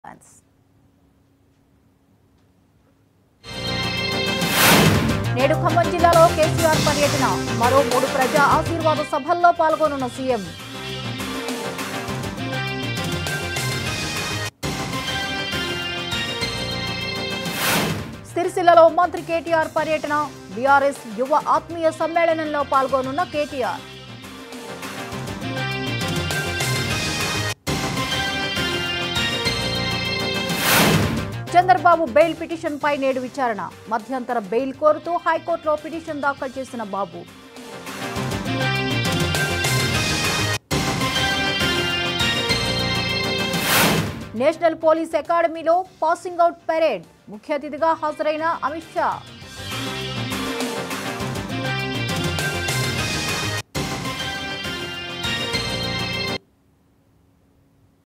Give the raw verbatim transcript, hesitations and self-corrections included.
నేడు ఖమ్మం జిల్లాలో కేసీఆర్ పర్యటన మరో మూడు ప్రజా ఆశీర్వాద సభల్లో పాల్గొనున్న సీఎం. సిరిసిల్లలో మంత్రి కేటీఆర్ పర్యటన బీఆర్ఎస్ యువ ఆత్మీయ సమ్మేళనంలో పాల్గొనున్న కేటీఆర్. చంద్రబాబు బెయిల్ పిటిషన్ పై నేడు విచారణ మధ్యంతర బెయిల్ కోరుతూ హైకోర్టులో పిటిషన్ దాఖలు చేసిన బాబు. నేషనల్ పోలీస్ అకాడమీలో పాసింగ్ అవుట్ పెరేడ్ ముఖ్య అతిథిగా హాజరైన అమిత్ షా.